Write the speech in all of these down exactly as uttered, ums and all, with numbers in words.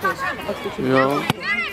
Jo.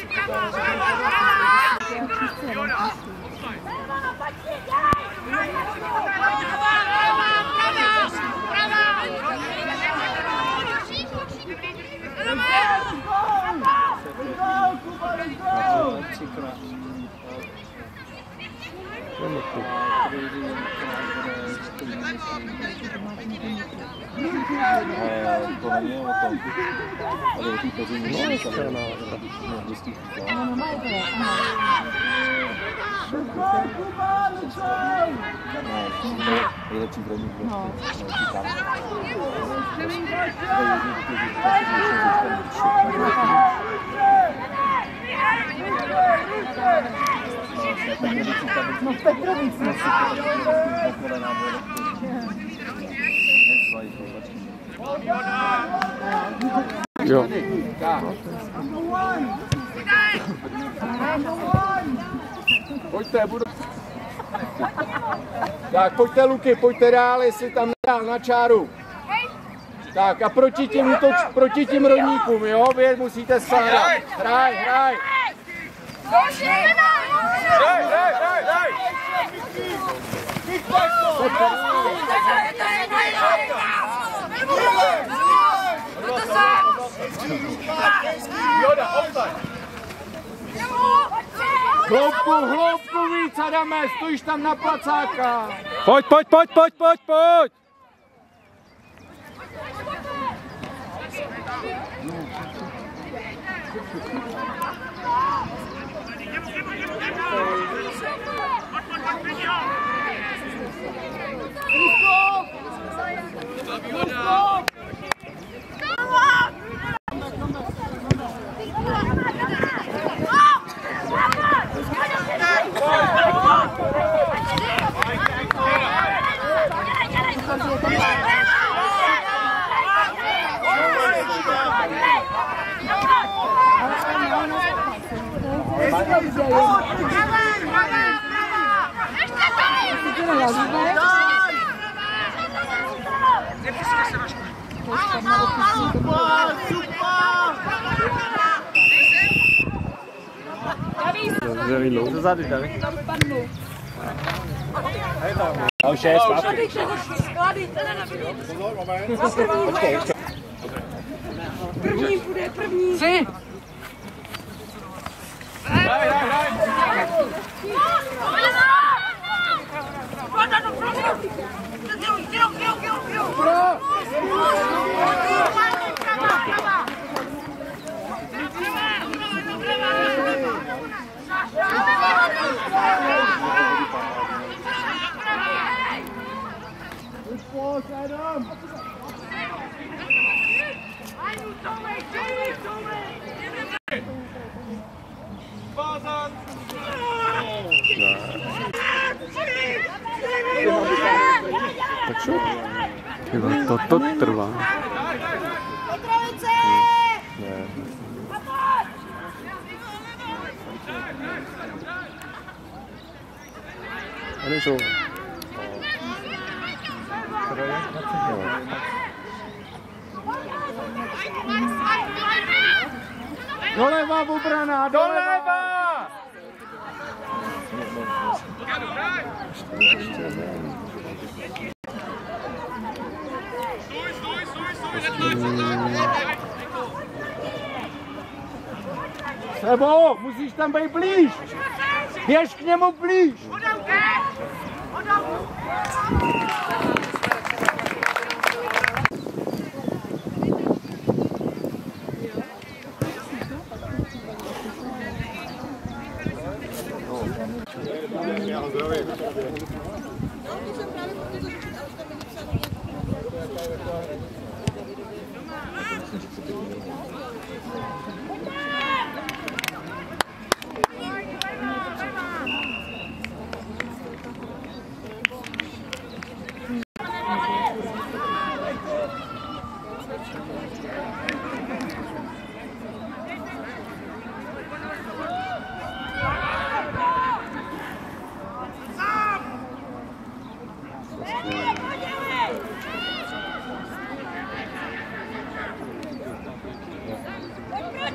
To není o tom, ale o té peřině No, ještě je ne. No, má to je. Nejlepší brojník. No. No v Petrovicích. Jo. Pojďte, budu... Tak, pojďte Luky, pojďte dál, jestli tam nedál na čáru. Tak a proti tím, útoč, proti tím rodníkům, jo, vy musíte skládat. Hraj, hraj. Hraj, hraj, hraj, hraj. Joda, odpad. Hloubku, hloubku víc, Adame, stojíš tam na placáka. Pojď, pojď, pojď, pojď, pojď, pojď. Zezady, David. A už je, zpátky. První bude, první. Tři. Hraj, hraj, hraj. Tak šup. Tyba, toto trvá. A nejsou. Doleva, obrana, doleva! Sebo, musíš tam být blíž! Běž k němu blíž!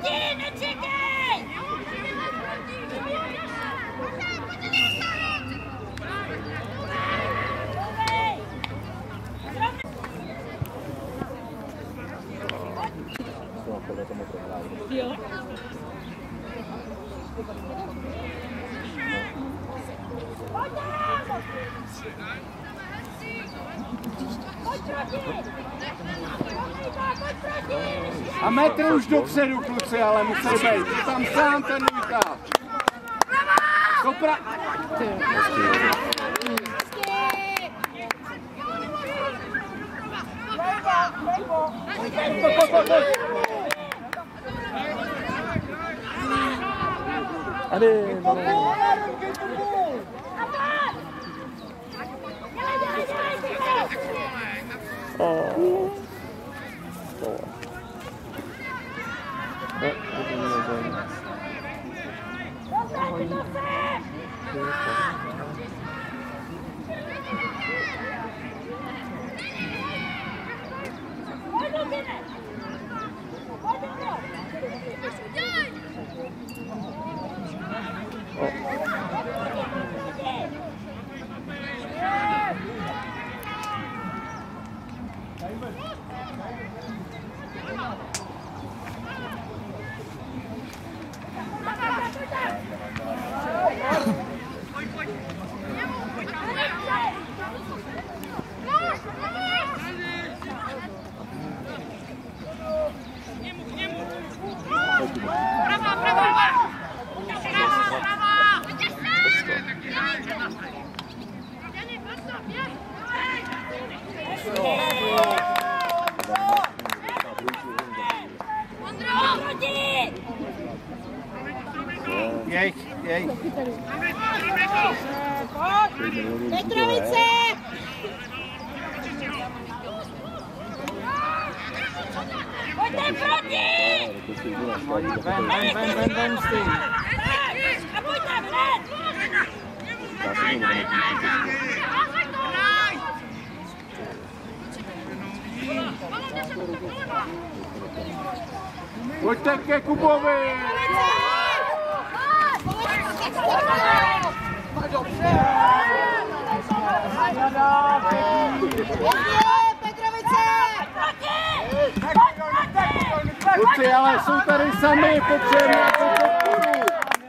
Proti, nečekej! Jo. A metr už dopředu, kluci, ale musí být. Je tam sám ten Lukáš. Kopra... Allez, Manon. Oh. Oh. Jej, jej. Petrovice! Pojďte proti! Ven, ven, ven, ven, ven s tím. A pojďte ven! Pojďte ke Kubovi! Kluci, ale jsou tady sami, potřebujeme nějakou podporu.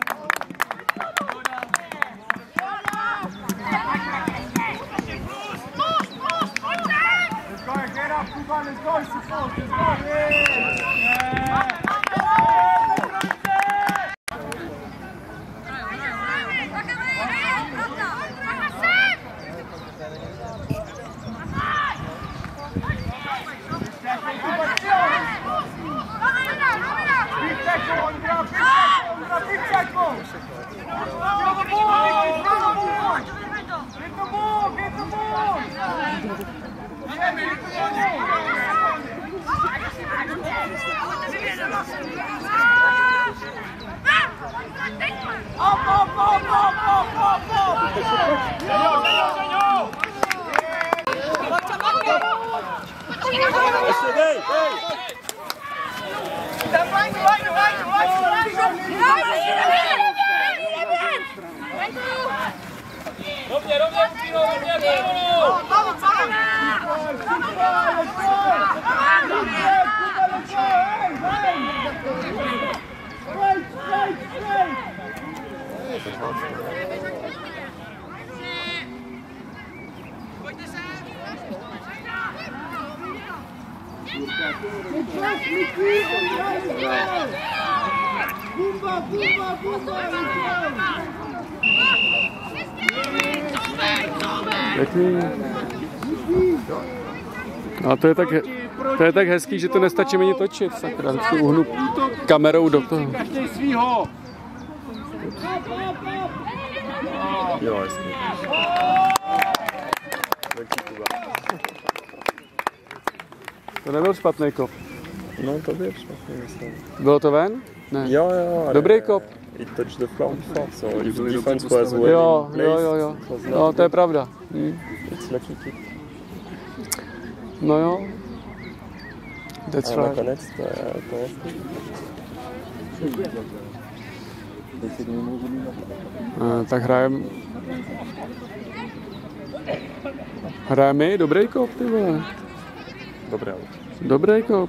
Rovně, rovně, Pino, rovně, Bumba, bumba, bumba, Pěkný. A to je tak, to je tak hezký, že to nestačí ani točit. Sakra, vždycky uhnu kamerou do toho. Každý svýho. Jo, hezký. To nebyl špatný kop. No, to byl špatný, myslím. Bylo to ven? Ne. Jo, jo. Dobrý kop. It touched the floor before, so if the defense was well Jo, in jo, place, jo, jo. it was not No, to je good. pravda. Hm. It's lucky kick. No jo. That's A right. nakonec to je, to je hezký. A, tak hrajem... Hrajeme dobrý kop, ty vole. Dobré. Dobrý kop.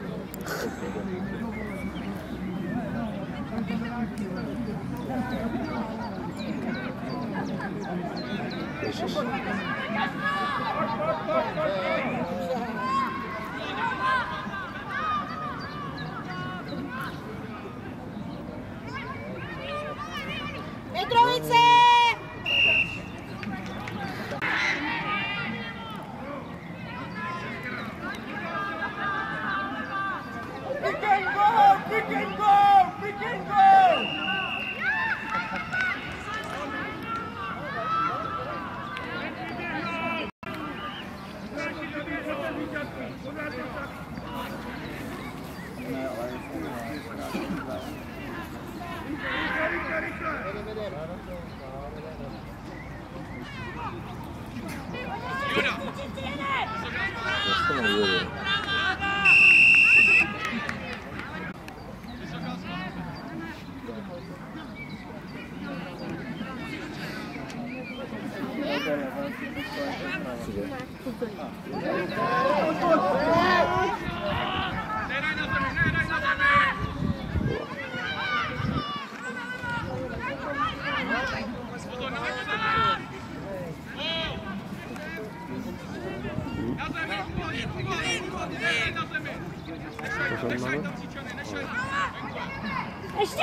Petrovice! Pick and go! Pick and go! Pick and go! Ještě!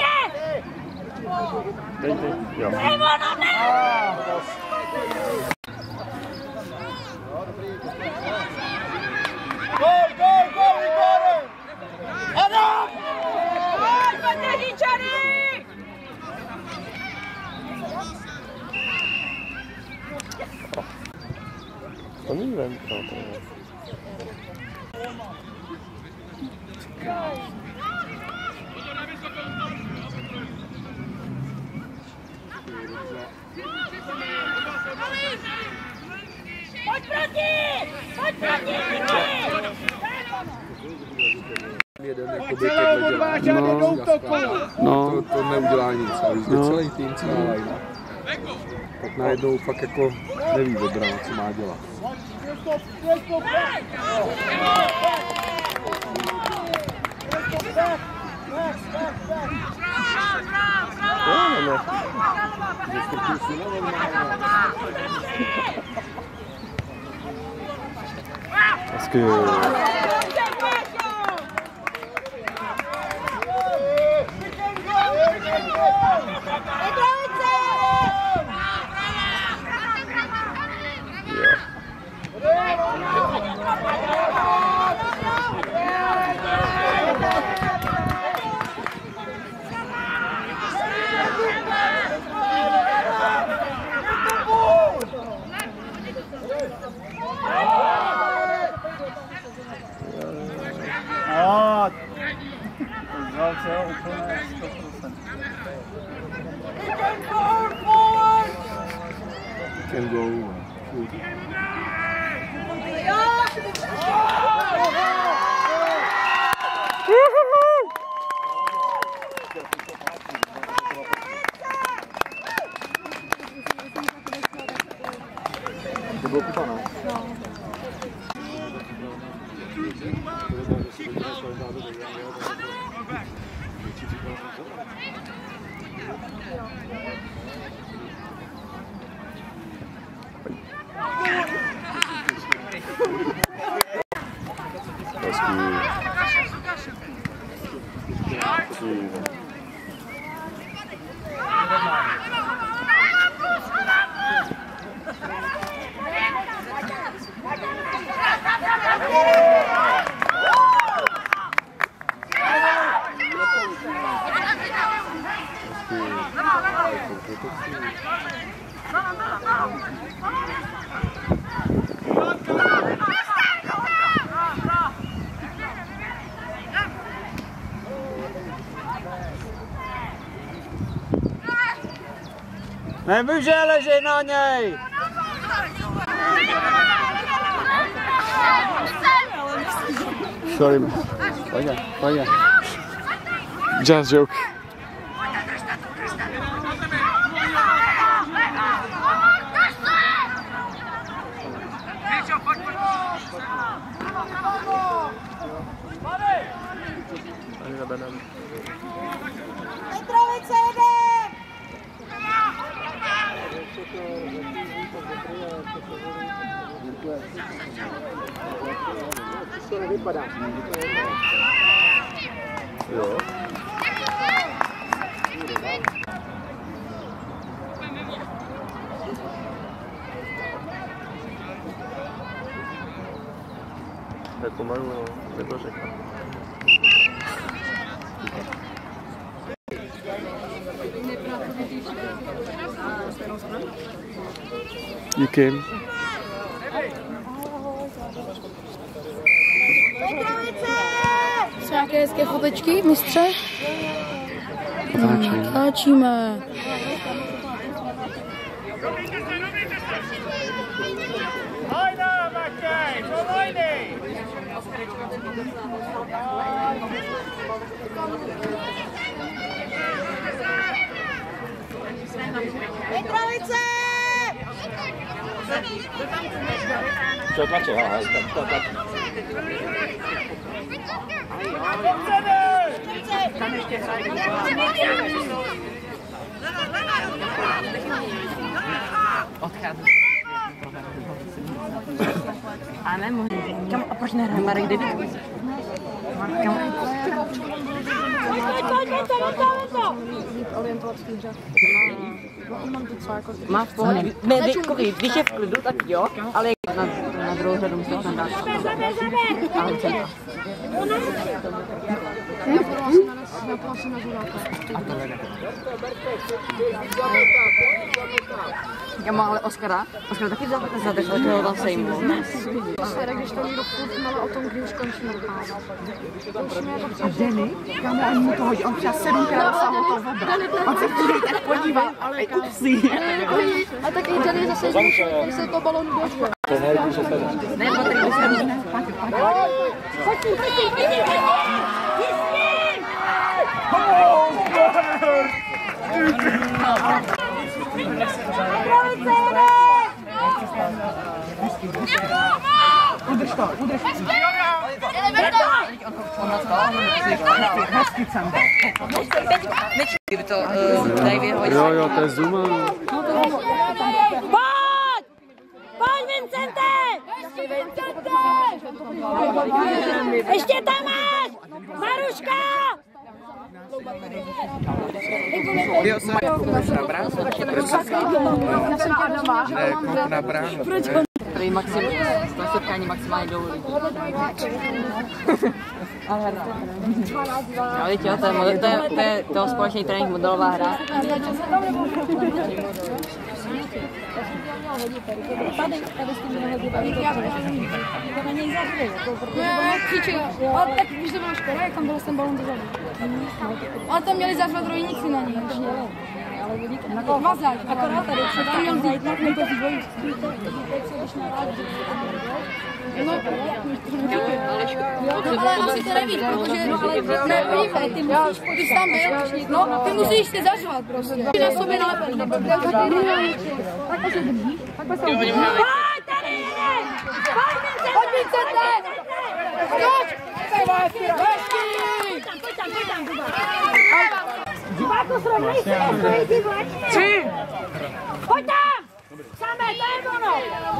Dej, dej. Jo. Nebo no ne! Gol, gol, gol, Igor! Ano! Pojď, pojďte, Říčany! To není venka, to je. Pojď proti! Pojď proti, Miky! Jeden jakoby Celé tohle dělá. odvážet No. do útoku! No, To, to neudělá nic, ale když jde No. celý tým, celá lajna, tak najednou fakt jako neví obrana, co má dělat. hezky. No, to je úplně sto procent. Can go. To bylo kupa, no? Nemůže ležet na něj! Sorry. Pojď, pojď. Just joke. Benem. Petrovice jede! To nevypadá. Jo. To je pomalu, no. Je to řeka. Díky. Jsou nějaké hezké fotečky, mistře? Natáčíme. Natáčíme. Hajda, Matěj, povojnej! Petrovice! Co tlačí, ale tam tlačí. A nemohu. Kam, a proč nehrajeme Marek David? Kam? Má v pohodě. Ne, vy, když je v klidu, tak jo, ale na, na druhou řadu musím tam dát. Ale celá. Já mám ale Oskara. Oskara taky zadržel toho tam sejmu. Oskara, když to někdo furt mala o tom, kdy už končí normálně. A Denny? Já mu ani mu to hodí. On třeba sedmkrát sáhl to vobra. On se chtěl tak podívat, ale upsí. A tak i Denny zase, když se to balon dožuje. Ne, bo tak by se různé. Pátě, pátě. Pojď tím, pojď tím, pojď tím, pojď tím! Udrž to, udrž to. Hezky Canda. Kdyby to dají vyhodit. Jo, jo, to je Zuma. Pojď! Pojď, Vincente! Ještě Vincente! Ještě tam máš! Maruška! Jo, jsem na bránu. Ne, kouk na bránu. Tady maximum, to setkání maximálně dolů. No, víte, jo, to je, model, to je, to je toho společný trénink, modelová hra. Ale tak víš, že máš škola, jak tam byl ten balon dozadu. Ale tam měli zařvat rojníci na ní. Na mazák, akorát tady, co tam měl vzít, tak měl to vývoj. No, no, ale asi to nevíš, protože no, ale ne, podívej, ty musíš, ty jsi tam byl, no, ty musíš si zařvat prostě. Ty na sobě nalepeš, tak se držíš, tak se držíš. Pojď, tady jede! Pojď, Vincente! Pojď, Vincente! Skoč! Hezký! Pojď tam, pojď tam, pojď tam! Diváku, srovnej se, srovnej ty vláčky! Tři! Pojď tam! Samé, to je ono!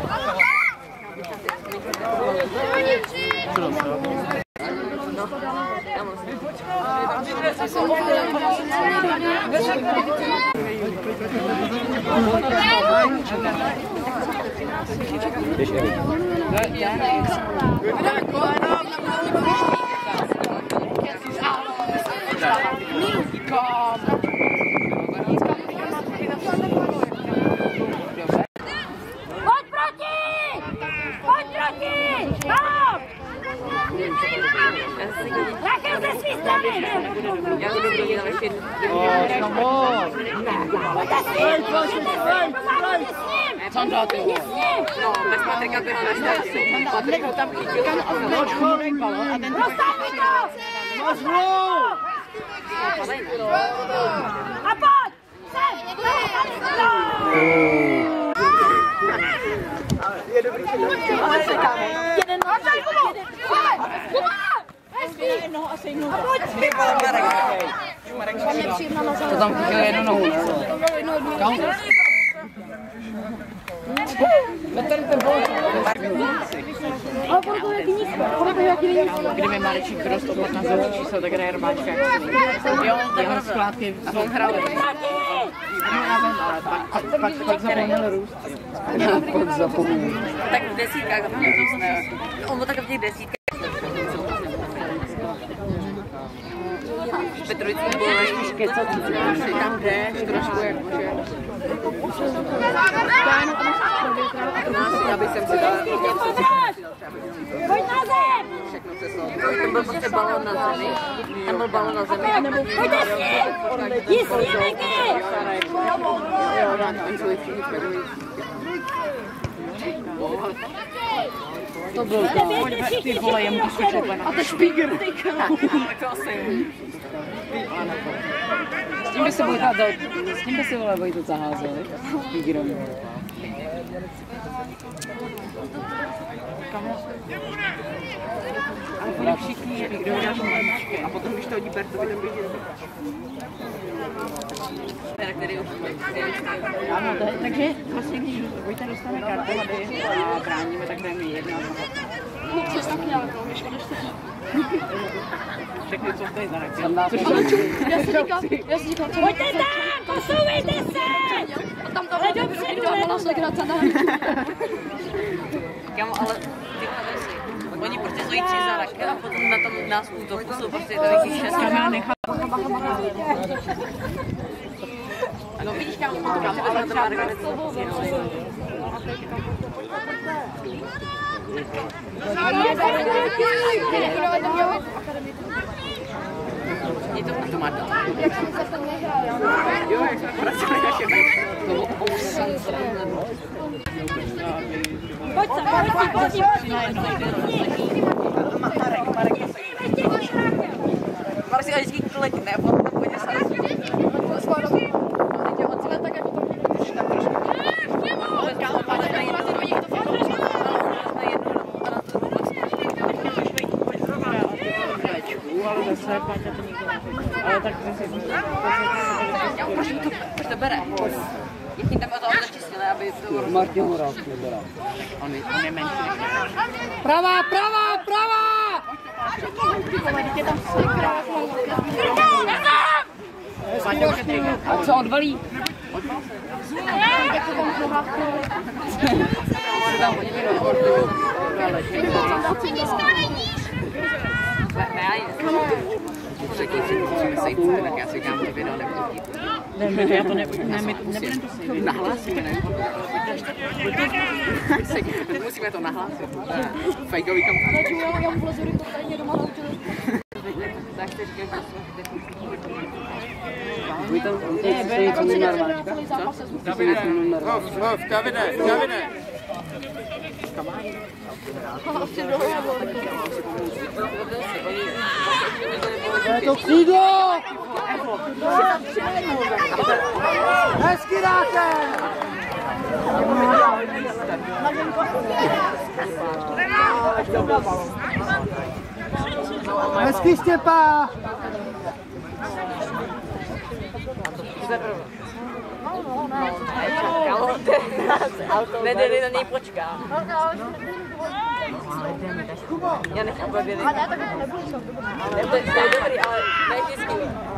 Pojď proti! Pojď proti! Halo! Rachel ze svý strany! Já to budu dělat ještě jednu. Pojďte s ním! Pojďte s ním! Pomáhejte s ním! Jdi s ním! No, bez Patrika by ho nestačil. Patrik ho tam chytil a rozhodl balon a ten... Roztáhni to! A pojď! Sem! Je dobrý, že to Jeden, jeden, Kuba! Kuba! Hezký! no a sejnu. A pojď! To tam chytil jednu nohu, ne? Kam? Veteran ten bol. Ale podle toho, jaký nízko. Podle toho, jaký nízko. Kdyby Marečík rost od patnáct číslo, tak hraje Romáčka. Jo, jeho skládky jsou hraly. Pak zapomněl růst. Pak zapomněl. Tak v desítkách zapomněl růst, ne? On byl tak v těch desítkách. Petrovický byl ještě kecat, si tam jdeš trošku jakože. Já bych sem si dala. Pojď na zem! Všechno přeslo. Tam byl prostě balón na zemi. Tam byl balón na zemi. Pojďte s ním! Jdi s ním, Miky! Jo, rád, oni jsou všichni spedují. To byl to. Ty vole, jemu to skočil pana. A to špíger. Tak to asi. S tím by se Vojta dal, s tím by se vole Vojta zaházel, s špígerem. Ale chodí všichni špígerovi dáš maličky a potom když to hodí Bertovi, tak vidí. Který už ano, takže vlastně když Vojta dostane kartu a bráníme, tak jdeme jedna. No, co jsi tak měla, no, když budeš to. Všechny, co tady za reakci. Já si říkám, já si říkám, co... Pojďte tam! Posouvejte se! A tam to bude dobrý, malá legrace na Kámo, ale ty si. Oni prostě stojí tři za raket a potom na tom nás útoku jsou prostě takový šest. Já nechám. No vidíš, kámo, kámo, ale třeba Margaret je to automata. Jo, jak jsme pracovali naše bench. To bylo ousan se Pojď se, pojď se, pojď se. Marek, Marek je se. Marek si vždycky klikne, a potom pojďte se. To je svá dobrý. Teď on celé tak jako to můžeš tak trošku. Ale kámo, páče na jednu. Ale zase Páťa to nikdo neřekl. Ale tak zase... Proč to, proč to bere? Jak jim tam o to odečistili, aby to... Martin Horáv nebere. On je, on je menší. Pravá, pravá, pravá! Je tam sekra. Páťa už je trigger. A co odvalí? Odval se. Jak to tam prohávku. Se tam podívej do ordu. Ne, řekni, že musíme sejít, tak já si říkám, že video nebudu chtít. Ne, já to nebudu, ne, my nebudeme to sejít. Nahlásíme, ne? Musíme to nahlásit. Fejkový kampaň. Já mu vlezu rychle, tady mě doma naučili. Tak se říkáš, že jsme tam sejít co normálníčka? Co? Davide, Hov, Davide, Davide. Je to křídlo! Hezky dáte! Hezky Štěpá! Nedeli na něj počká. Já nechám baběli. Ale tak nebudu jsem dobrý. To je dobrý, ale nejvždycky.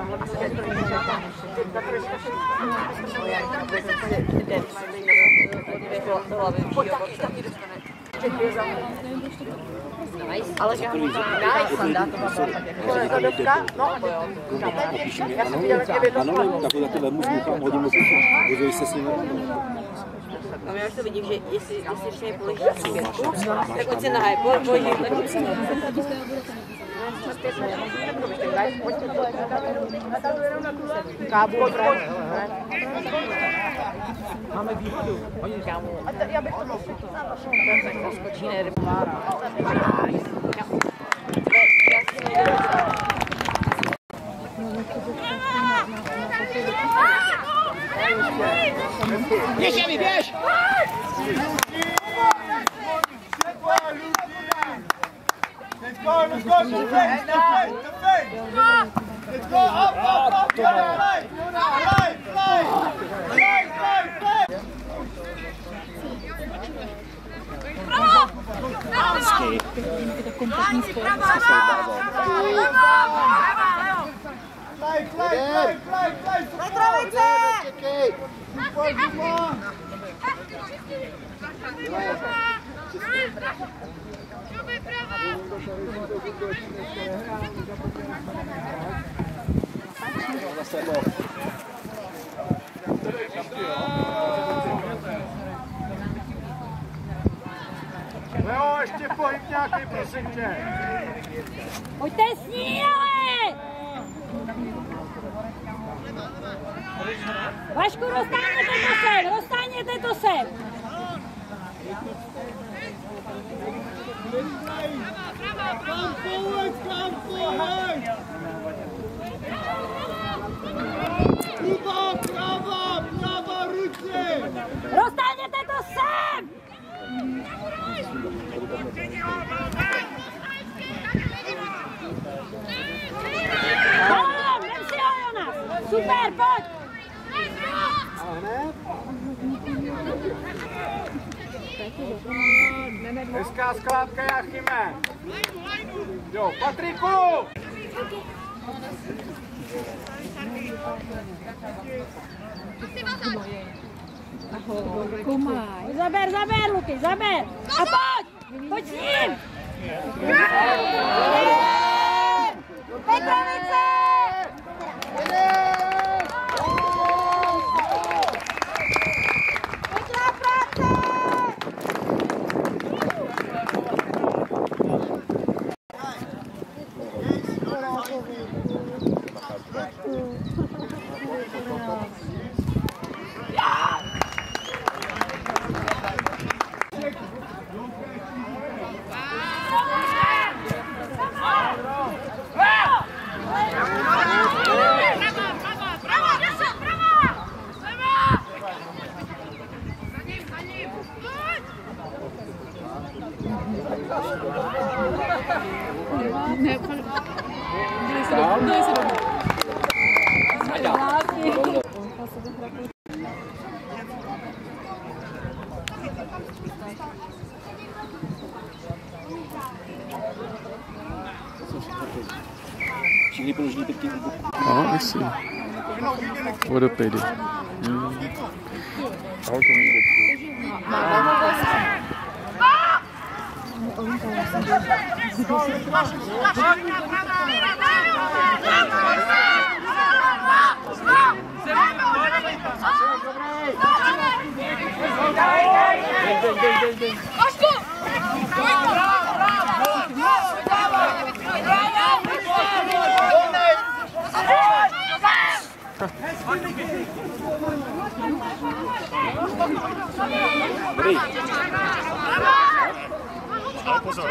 Ale že nice, standardová Kodovka, no, já jsem viděla, jak je věděl. Ano, takový taky vemu zvuka, hodím mu se, se s ním. A já už to vidím, že jestli, jestli ještě je položí světku, tak on se nahaje, položí, tak se Kábu, máme výhodu. Oni kámu. Já bych to nosila. Tak skočí nerybára. Běž, Jemi, běž! Let's go, let's go, to the face, to the face, to the face. Let's go, up, up, up, Fiona, fly, Fiona, fly, fly, fly, fly, fly. Hezky. Fly, fly, fly, fly, fly, fly, Super, super. Jo, ještě pohyb nějaký, prosím tě. Pojďte s ní, ale! Vašku, roztáhněte to sem, roztáhněte to sem. Come forward, come forward. Kuba, prava, prava ruce. Roztáhněte to sem. Balón, vem si ho, Jonas. Super, pojď. Hezká skládka, Jáchyme. Jo, Patriku. Zaber, zaber, Luky, zaber. A pojď, pojď s ním. Petrovice! Pěkná práce! Všichni položili teď tím boku. Oh, I see. What a pity. Mm. Ahoj, to není teď. Dobrý. Ale pozor.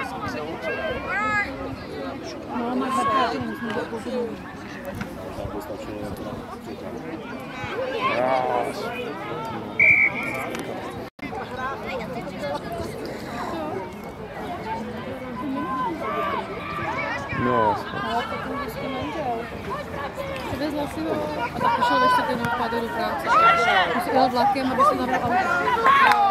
No, Přivezla si ho a tak pošel ve čtvrtý na odpadu do práce. Musel jel vlakem, aby se nabral auto.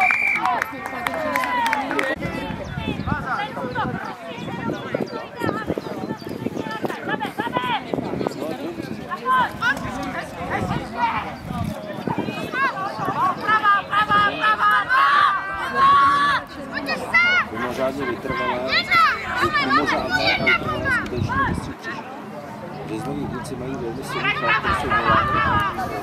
Mimořádně vytrvalé, mimořádné a vytrvalé skutečně vystřičí. Řeznoví jedinci mají velmi silný charakter, jsou voláky.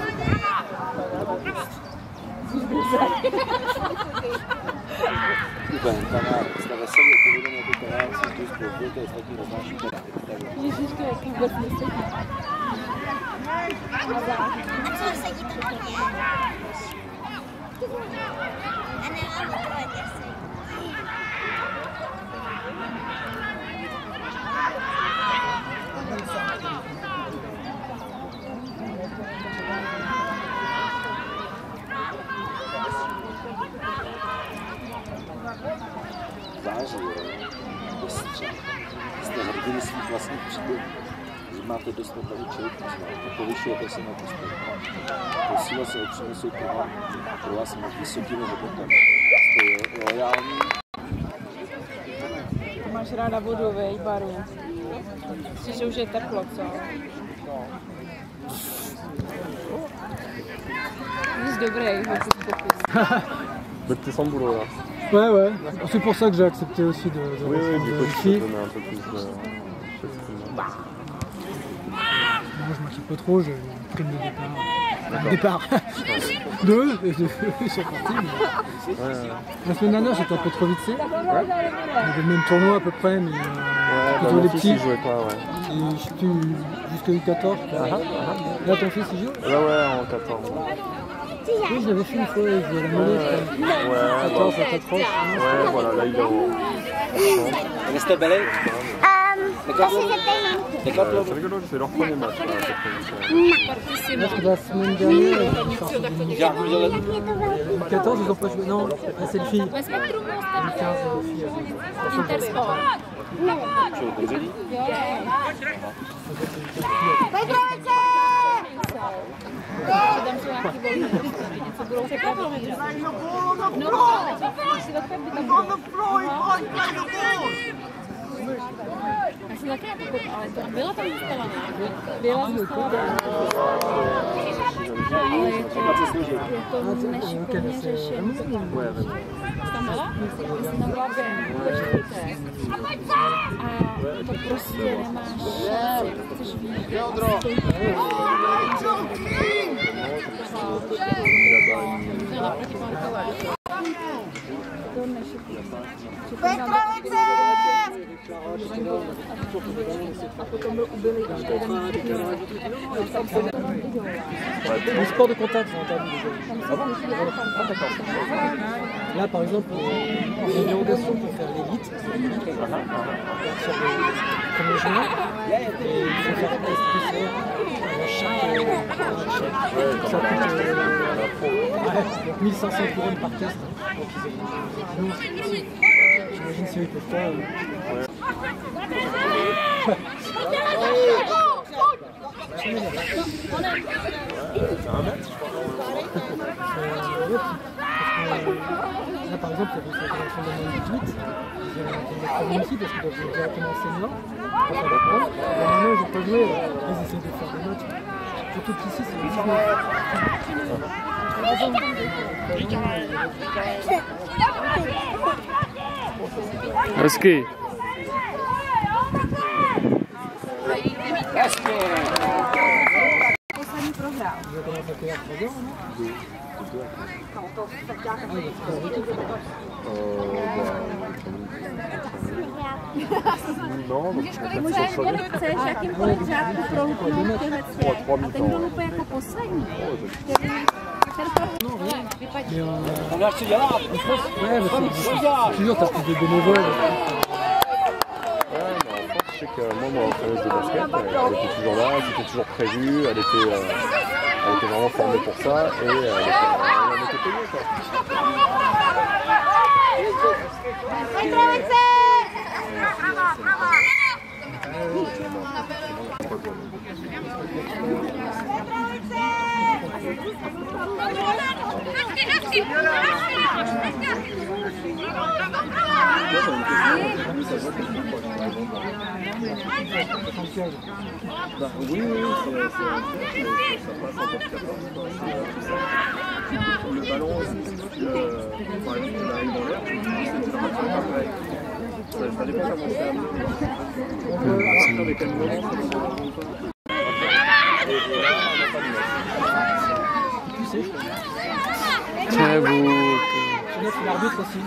Úplně, kanál, jste veselý, odpovědem na tu kanál, si tu spolupujete, ostatní roznáší kanál. Ježiš, to je vůbec nesedí. A co sedí to na mě? A nemám to děsí. Září, bystře. vlastně přijde, že máte dost na pravý čelit a povyšujete se na postoj. Posíla se opřenesou pro vás vysokými hodnotami. Jste lojální. Máš ráda vodu, vej, Baru? Myslíš, že už je teplo, co? Jsi dobrý, hokus pokus. Petit sans boulot là. Ouais, ouais. C'est pour ça que j'ai accepté aussi de, de Oui, oui, du coup, tu ici. peux donner un peu plus de... Moi, je m'inquiète pas trop, j'ai une prime de départ. Enfin, départ. Deux, et deux, ils sont partis. Mais... Ouais, ouais. La semaine dernière, j'étais un peu trop vite. On avait le même tournoi à peu près, mais euh, Ouais, bah, plutôt mon les fils petits. il jouait pas, ouais. Et je sais plus, jusqu'à U quatorze. Ah, ah, ah. Là, ton fils, il joue? Ouais, ouais, en quatorze. Oui, je l'avais fait une fois, il jouait à la mollet, je crois. Ouais, quatorze, bah, ça t'approche. ouais, voilà, là il est au... Restez balai. C'est rigolo, c'est leur premier match. Là, Parce que la semaine dernière, ils sont sortis de U quatorze, ils ont pas joué. Non, ah, c'est le fille. U quinze, le fille. Intersport. Předem jsou nějaký volný prostředí, něco budou připravovat. No, ale si do by tam bylo. Já jsem taky jako koupila, ale to byla tam instalaná. Byla instalaná. Ale je to nešikovně řešení. Tam byla? Já jsem tam byla ve čtvrté. A to prostě nemáš šanci, chceš víc. Petrovice! A potom byl ubyli ještě jeden Les sports de contact sont interdits. Là, par exemple, il y a une dérogation pour faire l'élite. Sur le premier juin. Et il faut faire un test P C R à chaque. Ça coûte euh, donc mille cinq cents couronnes par test. Donc, j'imagine si eux ils peuvent pas. Euh... Là, par exemple, il y avait une fédération de moins de dix-huit. Ils avaient des problèmes ici parce qu'ils doivent jouer directement en senior. Quand ça va prendre, maintenant, ils n'ont pas joué. Ils essaient de faire des matchs. Surtout qu'ici, c'est le senior. Hezky. poslední prohrál. Můžeš kolik chceš, kolik chceš, jakýmkoliv řádku prolupnout těhle svět. A ten byl úplně jako poslední. On a acheté là. Ouais, mais c'est toujours t'as plus de bénévoles. Je sais que moi, moi, en faisais de basket, elle était toujours là, c'était toujours prévu, elle était, euh, elle était vraiment formée pour ça et euh, elle, était, elle était payée quoi. Bah, oui, oui, c'est, c'est, c'est, ça passe en top quatorze. Le ballon, le, par exemple, il arrive dans l'air, c'est un match en vrai. Ça, ça dépend comment c'est amené. À partir de quel moment ça se rend ou pas. Et là, on n'a pas de match. Tu sais, Très beau. c'est l'arbitre aussi.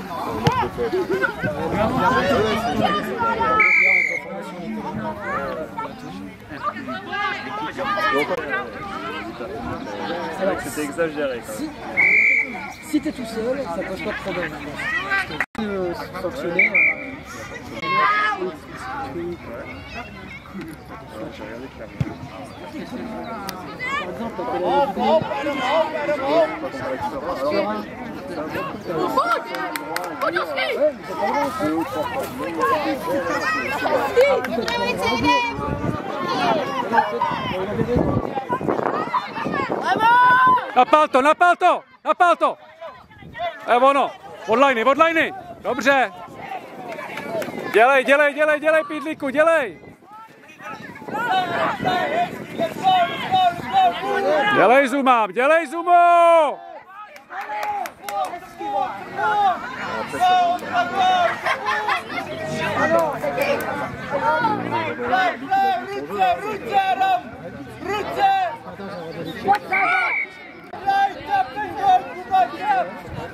C'est vrai que c'était exagéré quand même. Si, si t'es tout seul, ça pose pas de problème. Parce que si euh, sanctionner, euh, Napál to, napál to, napál to. Je ono, od liney, od liney. Dobře. Dělej, dělej, dělej, dělej, pídlíku, dělej. Dělej, Zuma, dělej, Zumo. Ruce, ruce, Rom! Ruce! Dajte pěknou, Kubače!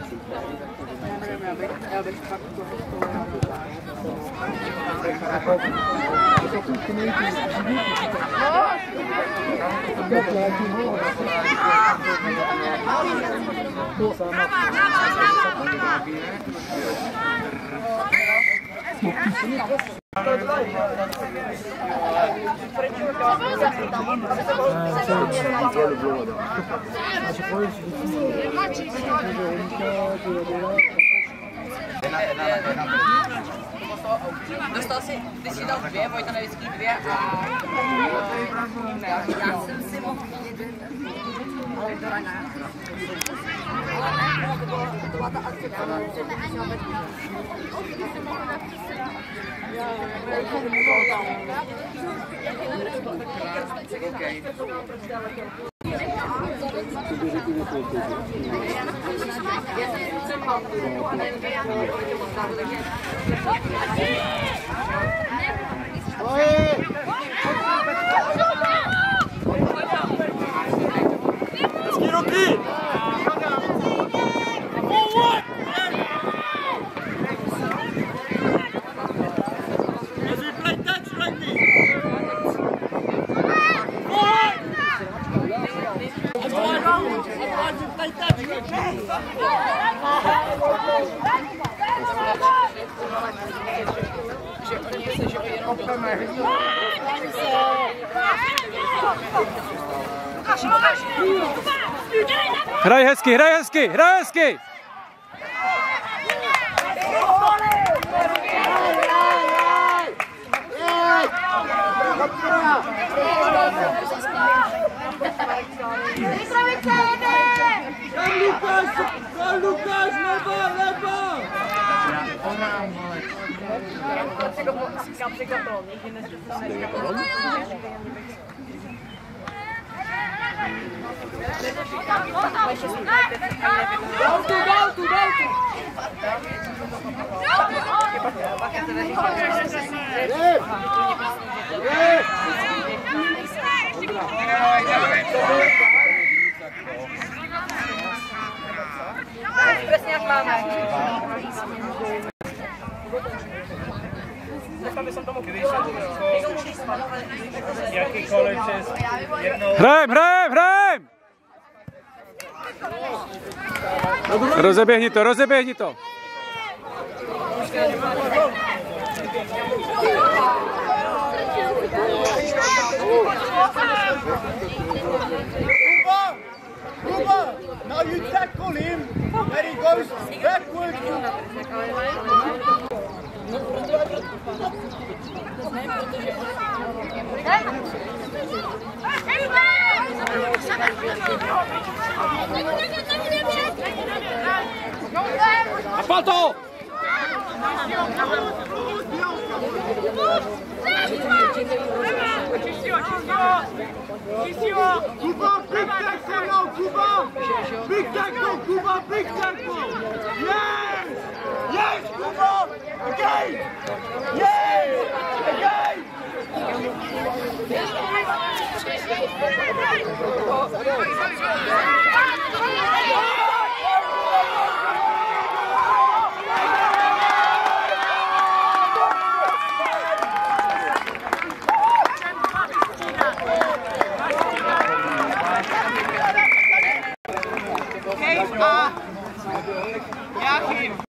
Dostal si, ty si dal dvě, Vojta Nevický dvě a já jsem si mohl jeden, ale do rana. Ale to byla, to byla ta akce, která můžeme ani opět. Hezký ruky! Hraj hezky, hraj hezky, hraj hezky! Lukáš, nebo, nebo! Dal tu, dal tu, dal tu! Přesně jak máme. Hrajem, hrajem, hrajem! Rozeběhni to, rozeběhni to. Kuba, now you tackle him, and he goes backwards. Napal to! Kuba, big tackle now, Kuba! Big tackle, Kuba, big tackle! Yes! Yes, Kuba! Again! Yes! Again!